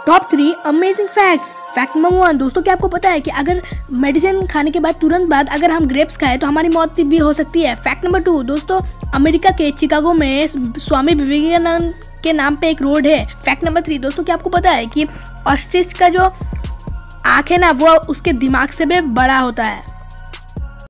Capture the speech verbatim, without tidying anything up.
Top three amazing facts. Fact number one, दोस्तों क्या आपको पता है कि अगर मेडिसिन खाने के बाद तुरंत बाद अगर हम ग्रेप्स खाएं तो हमारी मौत भी हो सकती है। फैक्ट नंबर टू, दोस्तों अमेरिका के शिकागो में स्वामी विवेकानंद के नाम पे एक रोड है। फैक्ट नंबर थ्री, दोस्तों क्या आपको पता है कि ऑस्ट्रिच का जो आँख है ना वो उसके दिमाग से भी बड़ा होता है।